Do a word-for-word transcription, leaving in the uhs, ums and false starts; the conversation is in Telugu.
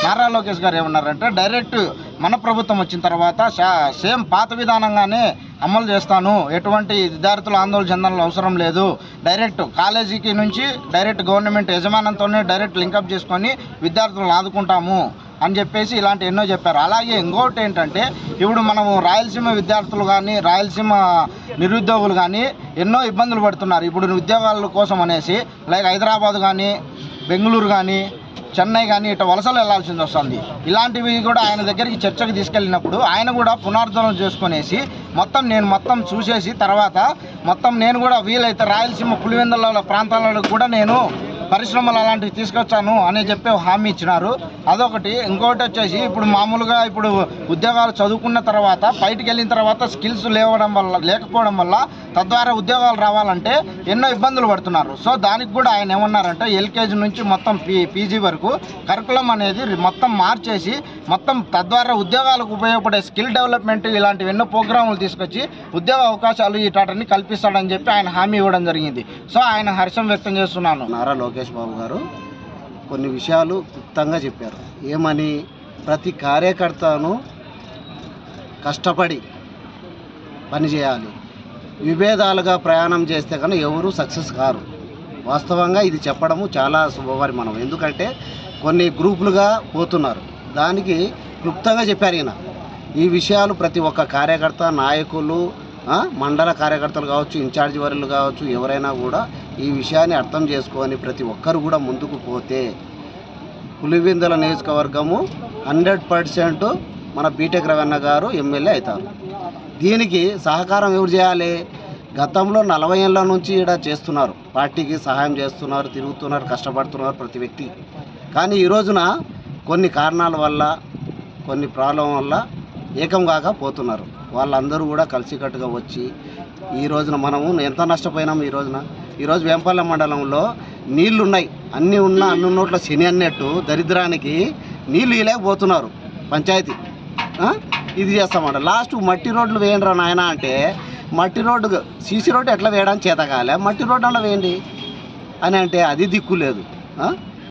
నారా లోకేష్ గారు ఏమన్నారంటే డైరెక్ట్ మన ప్రభుత్వం వచ్చిన తర్వాత సేమ్ పాత విధానంగానే అమలు చేస్తాను, ఎటువంటి విద్యార్థులు ఆందోళన చెందాల్సిన అవసరం లేదు, డైరెక్ట్ కాలేజీకి నుంచి డైరెక్ట్ గవర్నమెంట్ యజమానంతోనే డైరెక్ట్ లింకప్ చేసుకొని విద్యార్థులను ఆదుకుంటాము అని చెప్పేసి ఇలాంటి ఎన్నో చెప్పారు. అలాగే ఇంకోటి ఏంటంటే ఇప్పుడు మనము రాయలసీమ విద్యార్థులు కానీ రాయలసీమ నిరుద్యోగులు కానీ ఎన్నో ఇబ్బందులు పడుతున్నారు. ఇప్పుడు ఉద్యోగాల కోసం అనేసి లైక్ హైదరాబాద్ కానీ బెంగళూరు కానీ చెన్నై కానీ ఇట్లా వలసలు వెళ్లాల్సింది వస్తుంది. ఇలాంటివి కూడా ఆయన దగ్గరికి చర్చకు తీసుకెళ్ళినప్పుడు ఆయన కూడా పునరుద్ధరణ చేసుకునేసి మొత్తం నేను మొత్తం చూసేసి తర్వాత మొత్తం నేను కూడా వీలైతే రాయలసీమ పులివెందుల ప్రాంతాలలో కూడా నేను పరిశ్రమలు అలాంటివి తీసుకొచ్చాను అని చెప్పి హామీ ఇచ్చినారు. అదొకటి. ఇంకొకటి వచ్చేసి ఇప్పుడు మామూలుగా ఇప్పుడు ఉద్యోగాలు చదువుకున్న తర్వాత బయటికి వెళ్ళిన తర్వాత స్కిల్స్ లేవడం వల్ల లేకపోవడం వల్ల తద్వారా ఉద్యోగాలు రావాలంటే ఎన్నో ఇబ్బందులు పడుతున్నారు. సో దానికి కూడా ఆయన ఏమన్నారంటే ఎల్కేజీ నుంచి మొత్తం పీ పీజీ వరకు కరికులం అనేది మొత్తం మార్చేసి మొత్తం తద్వారా ఉద్యోగాలకు ఉపయోగపడే స్కిల్ డెవలప్మెంట్ ఇలాంటివి ఎన్నో ప్రోగ్రాములు తీసుకొచ్చి ఉద్యోగ అవకాశాలు ఇటాటని కల్పిస్తాడని చెప్పి ఆయన హామీ ఇవ్వడం జరిగింది. సో ఆయన హర్షం వ్యక్తం చేస్తున్నాను. నారా లోకేష్ బాబు గారు కొన్ని విషయాలు క్లుప్తంగా చెప్పారు. ఏమని, ప్రతి కార్యకర్తను కష్టపడి పనిచేయాలి, విభేదాలుగా ప్రయాణం చేస్తే కనుక ఎవరు సక్సెస్ కారు. వాస్తవంగా ఇది చెప్పడము చాలా శుభపరిమాణం. ఎందుకంటే కొన్ని గ్రూపులుగా పోతున్నారు, దానికి క్లుప్తంగా చెప్పారు ఈయన. ఈ విషయాలు ప్రతి ఒక్క కార్యకర్త, నాయకులు, మండల కార్యకర్తలు కావచ్చు, ఇన్ఛార్జి వర్యులు కావచ్చు, ఎవరైనా కూడా ఈ విషయాన్ని అర్థం చేసుకొని ప్రతి ఒక్కరు కూడా ముందుకు పోతే పులివెందుల నియోజకవర్గము హండ్రెడ్ పర్సెంట్ మన బీటెక్ రవణ గారు ఎమ్మెల్యే అవుతారు. దీనికి సహకారం ఎవరు చేయాలి? గతంలో నలభై ఏళ్ళ నుంచి ఇక్కడ చేస్తున్నారు, పార్టీకి సహాయం చేస్తున్నారు, తిరుగుతున్నారు, కష్టపడుతున్నారు ప్రతి వ్యక్తి. కానీ ఈ రోజున కొన్ని కారణాల వల్ల, కొన్ని ప్రాబ్లం వల్ల ఏకం కాక పోతున్నారు. వాళ్ళందరూ కూడా కలిసికట్టుగా వచ్చి ఈ రోజున మనము ఎంత నష్టపోయినాము. ఈ రోజున ఈరోజు వేంపల్లె మండలంలో నీళ్లు ఉన్నాయి, అన్నీ ఉన్నా అన్ని నోట్ల శని అన్నట్టు దరిద్రానికి నీళ్ళు ఇలేకపోతున్నారు. పంచాయతీ ఇది చేస్తామంట. లాస్ట్ మట్టి రోడ్లు వేయండి రా నాయన అంటే మట్టి రోడ్డు సీసీ రోడ్డు ఎట్లా వేయడానికి చేత కాలే, మట్టి రోడ్డు అలా వేయండి అని అంటే అది దిక్కు లేదు.